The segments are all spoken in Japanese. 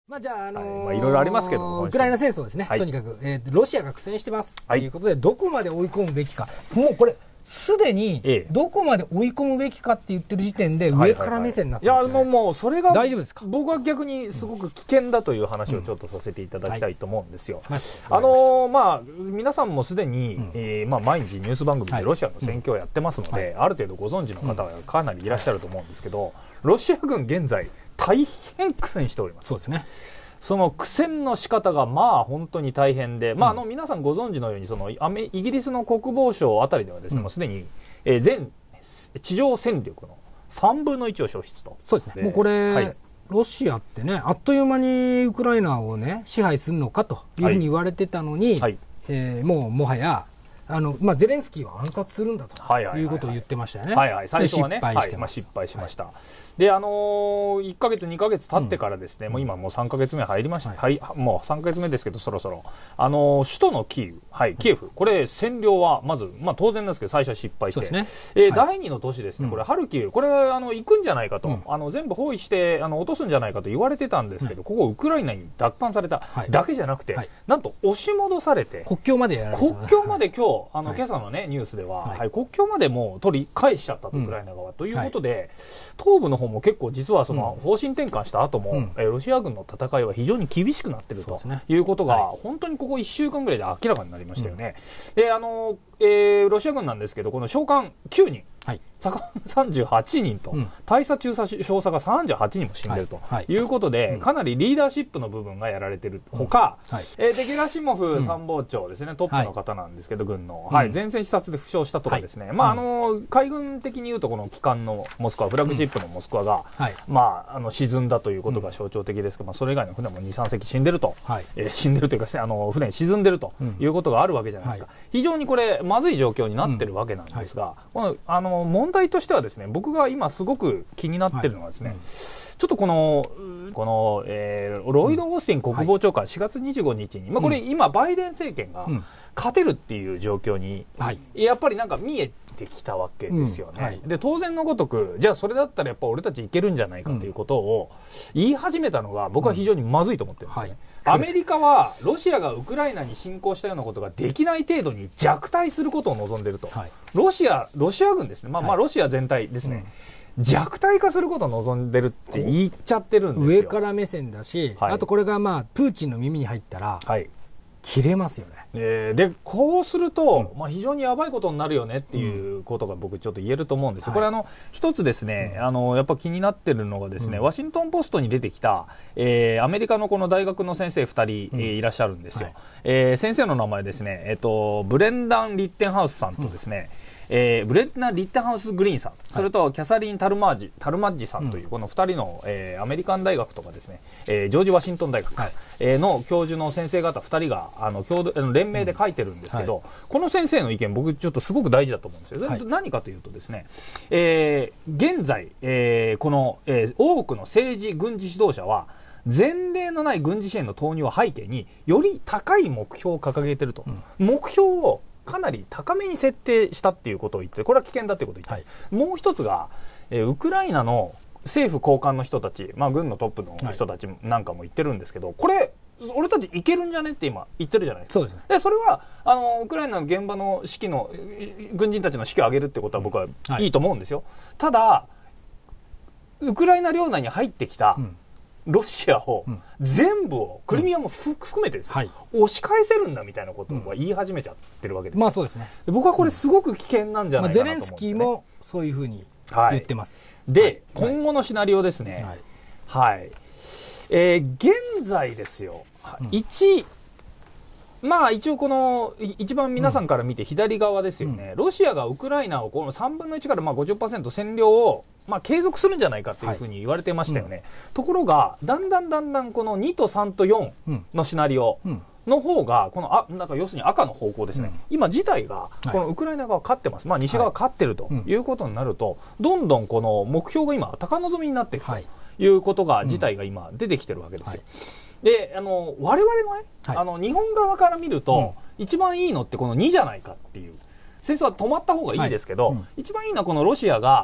じゃあ、 いろいろありますけど、 ウクライナ戦争ですね、とにかく、ロシアが苦戦してます、ということで、どこまで追い込むべきか、もうこれ、すでにどこまで追い込むべきかって言ってる時点で、上から目線になってますよね。 いや、もうそれが、 大丈夫ですか？ 僕は逆にすごく危険だという話をちょっとさせていただきたいと思うんですよ。皆さんもすでに、毎日ニュース番組でロシアの戦況をやってますので、ある程度ご存知の方はかなりいらっしゃると思うんですけど、ロシア軍現在、大変苦戦しております。 そうですね。 その苦戦の仕方が本当に大変で、皆さんご存知のようにイギリスの国防省あたりではですね、もうすでに、全地上戦力の3分の1を消失と。 そうですね。もうこれ、ロシアってね、あっという間にウクライナをね、支配するのかというふうに言われてたのに、もはや、ゼレンスキーは暗殺するんだということを言ってましたよね。 最初はね、失敗しました。で、1ヶ月、2ヶ月経ってからですね、もう今もう3ヶ月目入りました。もう3ヶ月目ですけど、そろそろ。首都のキエフ、これ占領はまず、当然ですけど、最初は失敗して、第2の都市ですね、これ、ハルキウ、これ、行くんじゃないかと、全部包囲して、落とすんじゃないかと言われてたんですけど、ここ、ウクライナに奪還されただけじゃなくて、なんと押し戻されて、 国境までやられた。 国境まで今朝のね、ニュースでは、国境までもう取り返しちゃったと、ウクライナ側ということで、東部の方も結構実はその方針転換した後も、ロシア軍の戦いは非常に厳しくなっているということが、本当にここ1週間ぐらいで明らかになりましたよね。で、ロシア軍なんですけど、この将官9人、左官38人と、大佐中佐少佐が38人も死んでるということで、かなりリーダーシップの部分がやられているほか、ゲラシモフ参謀長ですね、トップの方なんですけど、軍の、前線視察で負傷したとかですね、海軍的に言うと、この旗艦のモスクワ、フラッグシップのモスクワが、沈んだということが象徴的ですけど、それ以外の船も2、3隻死んでると、死んでるというか、船沈んでるということがあるわけじゃないですか。非常にこれ、まずい状況になってるわけなんですが、問題としてはですね、僕が今すごく気になってるのはですね、ちょっとロイド・オースティン国防長官4月25日に、これ今バイデン政権が勝てるっていう状況に、やっぱりなんか見えてきたわけですよね。で、当然のごとく、じゃあそれだったらやっぱ俺たちいけるんじゃないかということを言い始めたのが僕は非常にまずいと思ってるんですよね。アメリカはロシアがウクライナに侵攻したようなことができない程度に弱体することを望んでいると。ロシア軍ですね。ロシア全体ですね。弱体化することを望んでるって言っちゃってるんですよ。 上から目線だし、あとこれがプーチンの耳に入ったら、切れますよね。 で、こうすると、非常にやばいことになるよねっていうことが僕ちょっと言えると思うんですよ。これ一つですね、やっぱ気になってるのがですね、ワシントンポストに出てきた、アメリカのこの大学の先生2人、いらっしゃるんですよ。先生の名前ですね、ブレンダン・リッテンハウスさんとですね、ブレンダン・リッテンハウス・グリーンさん、それとキャサリン・タルマッジさんというこの2人の、アメリカン大学とかですね、ジョージ・ワシントン大学、の教授の先生方2人が連名で書いてるんですけど、この先生の意見僕ちょっとすごく大事だと思うんですよ。何かというとですね、現在、この、多くの政治軍事指導者は前例のない軍事支援の投入を背景により高い目標を掲げていると、目標をかなり高めに設定したっていうことを言って、これは危険だっていうことを言って、もう一つが、ウクライナの政府高官の人たち、軍のトップの人たちなんかも言ってるんですけど、これ俺たちいけるんじゃねって今言ってるじゃないですか。 そうですね。 でそれはウクライナの現場の士気の軍人たちの士気を上げるってことは僕はいいと思うんですよ。ただウクライナ領内に入ってきた、ロシアを全部を、クリミアも含めてですよ、押し返せるんだみたいなことを言い始めちゃってるわけです。 そうですね。 僕はこれすごごく危険なんじゃないかなと思うんですね。 ゼレンスキーもそういうふうに言ってます。 で、今後のシナリオですね。現在ですよ、一応この一番皆さんから見て左側ですよね、ロシアがウクライナをこの3分の1から50% 占領を継続するんじゃないかというふうに言われてましたよね。ところがだんだんこの2と3と4のシナリオの方がこのなんか要するに赤の方向ですね、今自体がこのウクライナ側勝ってます、西側勝ってるということになると、どんどんこの目標が今高望みになっていくということが自体が今出てきてるわけですよ。で我々のね、日本側から見ると、一番いいのってこの2じゃないかっていう、戦争は止まった方がいいですけど、一番いいのはこのロシアが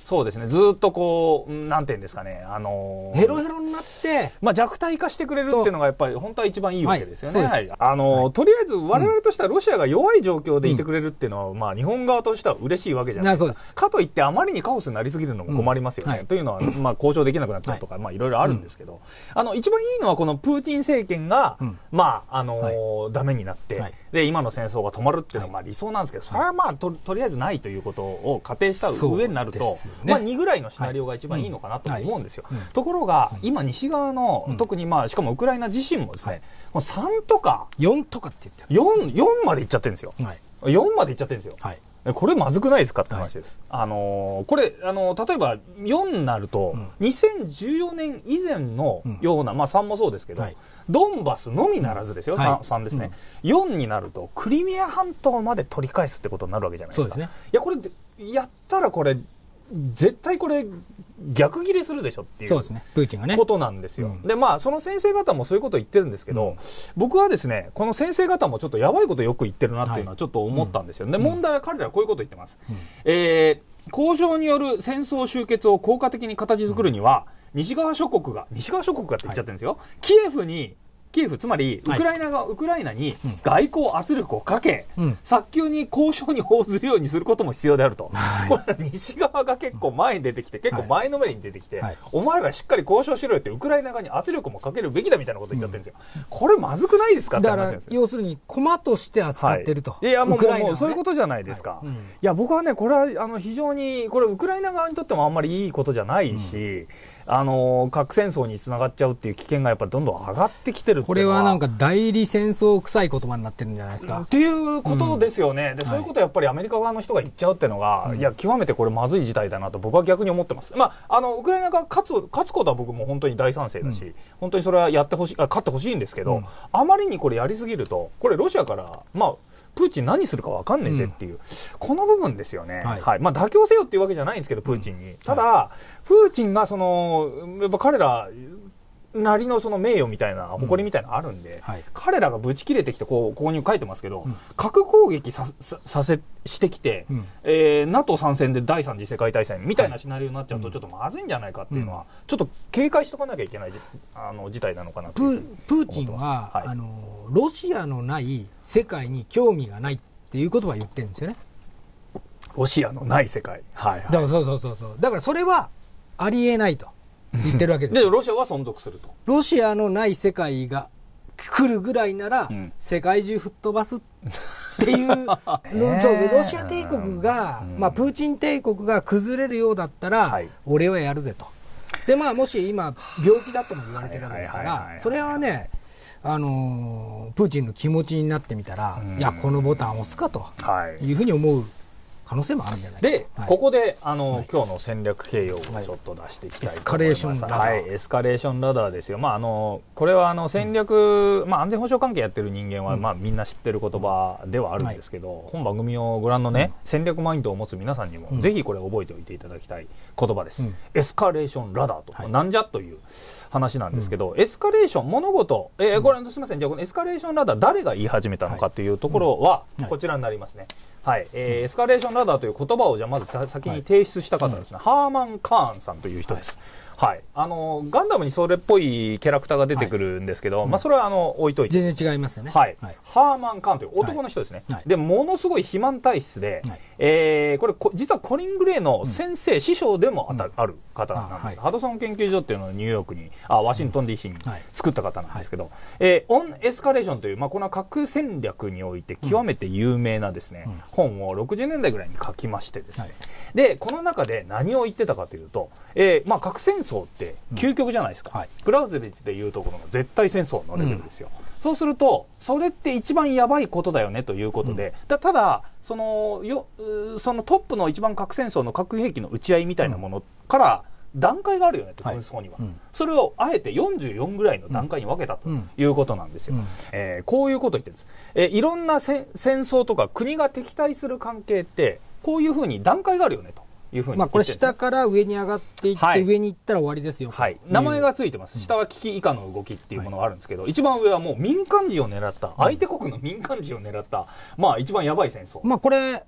そうですね、ずっとこう、なんていうんですかね、 ヘロヘロになって、 まあ、弱体化してくれるっていうのがやっぱり本当は一番いいわけですよね。 はい、 とりあえず我々としてはロシアが弱い状況でいてくれるっていうのは、まあ、日本側としては嬉しいわけじゃないですか。かといってあまりにカオスになりすぎるのも困りますよね。というのは、まあ、交渉できなくなったりとか、まあ、いろいろあるんですけど、一番いいのはこのプーチン政権が、まあ、ダメになって、で、今の戦争が止まるっていうのはまあ理想なんですけど、それはまあ、とりあえずないということを仮定した上になると、まあ、2ぐらいのシナリオが一番いいのかなと思うんですよ。ところが、今西側の、特にまあ、しかもウクライナ自身もですね、3とか、 4とかって言ってる。 4までいっちゃってるんですよ。4までいっちゃってるんですよ。これまずくないですかって話です。これ、例えば4になると、2014年以前のような、まあ3もそうですけど、ドンバスのみならずですよ、3ですね。4になると、クリミア半島まで取り返すってことになるわけじゃないですか。そうですね。いや、これ、やったらこれ、絶対これ、逆ギレするでしょっていう、そうですね、プーチンがね、ことなんですよ。で、まあ、その先生方もそういうことを言ってるんですけど、僕はですね、この先生方もちょっとやばいことよく言ってるなっていうのはちょっと思ったんですよ。で、問題は彼らはこういうことを言ってます。交渉による戦争終結を効果的に形作るには、西側諸国がって言っちゃってるんですよ。キエフ、つまりウクライナに外交圧力をかけ、早急に交渉に応ずるようにすることも必要であると。これ西側が結構前に出てきて、結構前のめりに出てきて、お前らしっかり交渉しろよってウクライナ側に圧力もかけるべきだみたいなこと言っちゃってるんですよ。これまずくないですかって話なんですよ。 要するに駒として扱ってると。 いや、もうそういうことじゃないですか。いや、僕はね、これは非常に、これウクライナ側にとってもあんまりいいことじゃないし、核戦争につながっちゃうっていう危険がやっぱりどんどん上がってきてるっていうのは、 これはなんか代理戦争臭い言葉になってるんじゃないですか。 っていうことですよね。で、そういうことをやっぱりアメリカ側の人が言っちゃうっていうのが、いや、極めてこれまずい事態だなと僕は逆に思ってます。まあ、ウクライナが勝つことは僕も本当に大賛成だし、本当にそれは勝ってほしいんですけど、あまりにこれやりすぎると、これロシアから、まあ、プーチン何するか分かんねえぜっていう、この部分ですよね。まあ妥協せよっていうわけじゃないんですけど、プーチンに。ただ、プーチンがやっぱ彼らなりのその名誉みたいな、誇りみたいなのあるんで、彼らがブチ切れてきて、ここに書いてますけど、核攻撃してきて、NATO 参戦で第三次世界大戦みたいなシナリオになっちゃうと、ちょっとまずいんじゃないかっていうのは、ちょっと警戒しとかなきゃいけない事態なのかなと。 プーチンは、ロシアのない世界に興味がないっていうことは言ってるんですよね。 ロシアのない世界。 だからそう。だからそれはありえないと言ってるわけです。 で、ロシアは存続すると。 ロシアのない世界が来るぐらいなら、世界中吹っ飛ばすっていう、ロシア帝国が、まあ、プーチン帝国が崩れるようだったら、俺はやるぜと。で、まあ、もし今、病気だとも言われてるわけですから、それはね、プーチンの気持ちになってみたら、いや、このボタンを押すかというふうに思う可能性もあるんじゃないか。 で、ここで今日の戦略形容をちょっと出していきたいと思います。エスカレーションラダー。エスカレーションラダーですよ。まあこれは戦略、まあ安全保障関係やってる人間はまあみんな知ってる言葉ではあるんですけど、本番組をご覧のね、戦略マインドを持つ皆さんにもぜひこれ覚えておいていただきたい言葉です。エスカレーションラダーと、なんじゃという話なんですけど、エスカレーション、物事、これすみません、じゃあこのエスカレーションラダー誰が言い始めたのかというところはこちらになりますね。エスカレーションラダーという言葉をじゃあまず先に提出した方ですね、ハーマン・カーンさんという人です。ガンダムにそれっぽいキャラクターが出てくるんですけど、まあそれは置いといて。 全然違いますよね。 ハーマン・カーンという男の人ですね。で、ものすごい肥満体質で、これ実はコリン・グレーの先生、師匠でもある方なんです。ハドソン研究所っていうのをニューヨークに、ワシントン DC に作った方なんですけど、オン・エスカレーションという、まあこの核戦略において極めて有名なですね、本を60年代ぐらいに書きましてですね。で、この中で何を言ってたかというと、まあ核戦争って究極じゃないですか。クラウゼビッツでいうところの絶対戦争のレベルですよ。そうすると、それって一番やばいことだよねということで、ただ、そのトップの一番核戦争の核兵器の打ち合いみたいなものから段階があるよねと、紛争には。それをあえて44ぐらいの段階に分けたということなんですよ。こういうことを言ってるんです。いろんな戦争とか国が敵対する関係って、こういうふうに段階があるよねと。 まあこれ下から上に上がっていって、上に行ったら終わりですよ。 名前がついてます。下は危機以下の動きっていうものがあるんですけど、一番上はもう民間人を狙った、相手国の民間人を狙った、まあ一番やばい戦争。 まあこれ、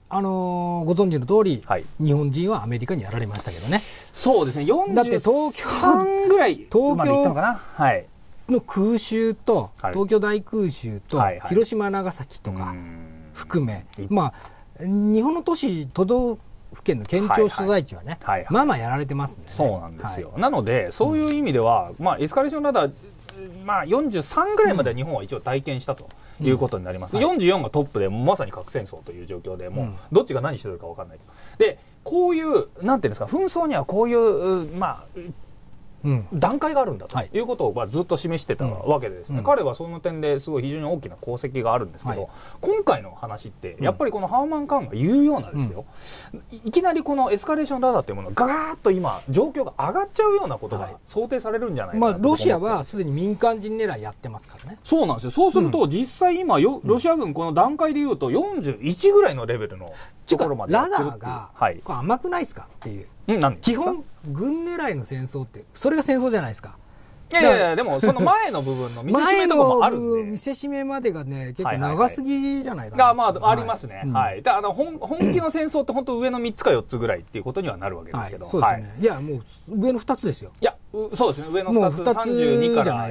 ご存知の通り、日本人はアメリカにやられましたけどね。 そうですね、43ぐらい、 東京かな、はい、 の空襲と、東京大空襲と、広島、長崎とか含め、まあ、日本の都市、都道府県の県庁所在地はね、まあまあやられてますんでね。 そうなんですよ。なので、そういう意味では、まあ、エスカレーションラダー、まあ、43ぐらいまでは日本は一応体験したということになります。44がトップで、まさに核戦争という状況で、もう、どっちが何してるか分かんない。で、こういう、なんていうんですか、紛争にはこういう、まあ、段階があるんだということをずっと示してたわけでですね、彼はその点ですごい非常に大きな功績があるんですけど、今回の話ってやっぱりこのハーマン・カーンが言うようなですよ、いきなりこのエスカレーションラダーというものがガーッと今状況が上がっちゃうようなことが想定されるんじゃないかなと。 ロシアはすでに民間人狙いやってますからね。 そうなんですよ。そうすると実際今ロシア軍この段階でいうと41ぐらいのレベルのところまでラダーがこれ甘くないですかっていう。基本軍狙いの戦争ってそれが戦争じゃないですか。 いやいや、でもその前の部分の見せしめとかもあるんで。 前の見せしめまでがね、結構長すぎじゃないかな。 まあ、ありますね。はい。本気の戦争って本当上の3つか4つぐらいっていうことにはなるわけですけど。 そうですね。いや、もう上の2つですよ。 いや、そうですね。上の2つ、32から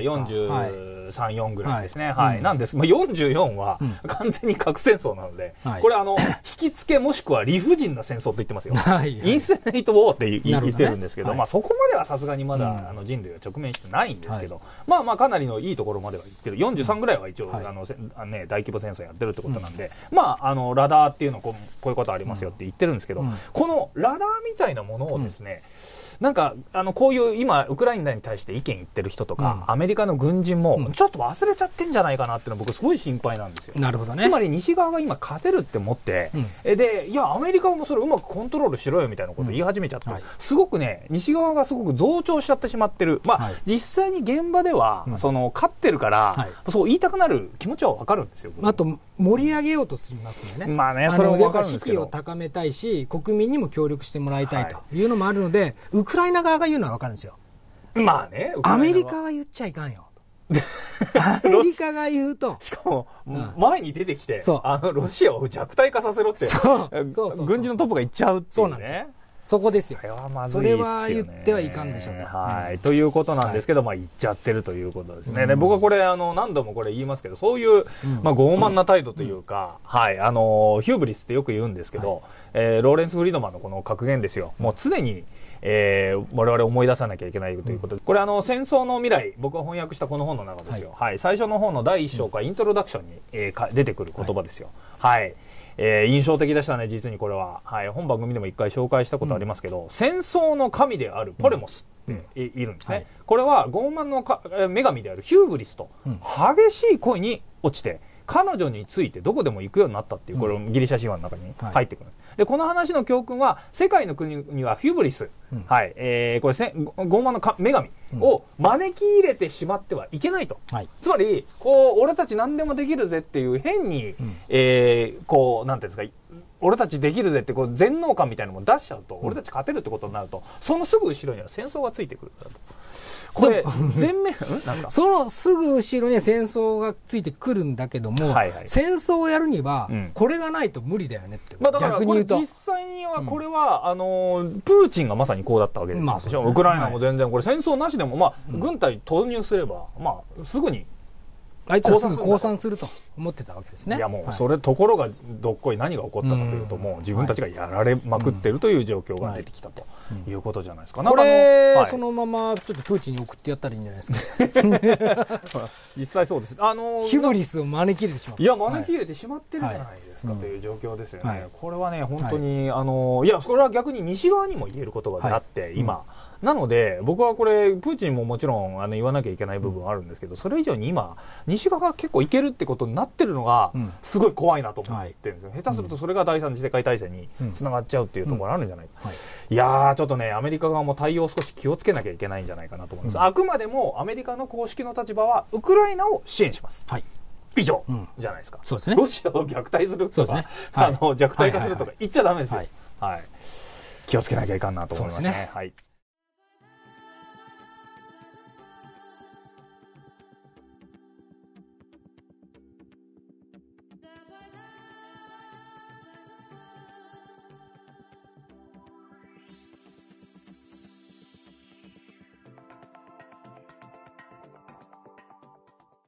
43、4ぐらいですね。はい。なんです。まあ、44は完全に核戦争なので、これ引き付けもしくは理不尽な戦争と言ってますよ。インセネイトウォーって言ってるんですけど、まあそこまではさすがにまだ人類は直面してないんですけど、まあまあかなりのいいところまでは言ってる。43ぐらいは一応、大規模戦争やってるってことなんで、まあ、ラダーっていうのこういうことありますよって言ってるんですけど、このラダーみたいなものをですね、なんかこういう今ウクライナに対して意見言ってる人とか、アメリカの軍人もちょっと忘れちゃってんじゃないかなっていうのは僕すごい心配なんですよ。 なるほどね。 つまり西側が今勝てるって思って、でいやアメリカもそれをうまくコントロールしろよみたいなことを言い始めちゃって、すごくね西側がすごく増長しちゃってしまってる。まあ、実際に現場では、その勝ってるから、そう言いたくなる気持ちはわかるんですよ。 あと盛り上げようとしますよね。 まあね、それもわかるんですけど、 士気を高めたいし国民にも協力してもらいたいというのもあるので、ウクライナ側が言うのはわかるんですよ。 まあね、 アメリカは言っちゃいかんよ。アメリカが言うと、 しかも前に出てきて、ロシアを弱体化させろって軍事のトップが言っちゃうっていうね。 そこですよ。それは言ってはいかんでしょうね。 はい。ということなんですけど、まあ言っちゃってるということですね。で、僕はこれ、何度もこれ言いますけど、そういう、まあ傲慢な態度というか、はい、ヒューブリスってよく言うんですけど、ローレンス・フリードマンのこの格言ですよ。もう常に、我々思い出さなきゃいけないということで、これ戦争の未来、僕が翻訳したこの本の中ですよ。はい。最初の本の第1章からイントロダクションに、出てくる言葉ですよ。はい。印象的でしたね、実にこれは。はい。本番組でも一回紹介したことありますけど、戦争の神であるポレモスっているんですね。これは傲慢の女神であるヒューブリスと激しい恋に落ちて、彼女についてどこでも行くようになったっていう、これギリシャ神話の中に入ってくる。で、この話の教訓は、世界の国にはフューブリス、はい、これ傲慢の女神を招き入れてしまってはいけないと。つまり、俺たち何でもできるぜっていう変に、なんていうんですか、俺たちできるぜって全能感みたいなのも出しちゃうと、俺たち勝てるってことになると、そのすぐ後ろには戦争がついてくるんだと。これ、全面、 そのすぐ後ろには戦争がついてくるんだけども、戦争をやるには、これがないと無理だよねって。 だから、これ実際には、これは、プーチンがまさにこうだったわけですよ。ウクライナも全然、これ戦争なしでも、まあ、軍隊投入すれば、まあ、すぐに、 あいつはすぐ降参すると思ってたわけですね。 いやもうそれ、ところがどっこい何が起こったかというと、もう自分たちがやられまくっているという状況が出てきたということじゃないですか。 これ、そのままちょっとプーチンに送ってやったらいいんじゃないですか。 実際そうです。 ヒューブリスを招き入れてしまった。 いや、招き入れてしまってるじゃないですかという状況ですよね。これはね、本当に、いや、それは逆に西側にも言える言葉であって、今。なので、僕はこれ、プーチンももちろん言わなきゃいけない部分はあるんですけど、それ以上に今、西側が結構いけるってことになってるのが、すごい怖いなと思ってるんですよ。下手するとそれが第三次世界大戦につながっちゃうっていうところあるんじゃないか。いやー、ちょっとね、アメリカ側も対応を少し気をつけなきゃいけないんじゃないかなと思います。あくまでもアメリカの公式の立場は、ウクライナを支援します。以上じゃないですか。 そうですね。 ロシアを虐待するとか、弱体化するとか言っちゃダメですよ。はい。気をつけなきゃいかんなと思いますね。はい。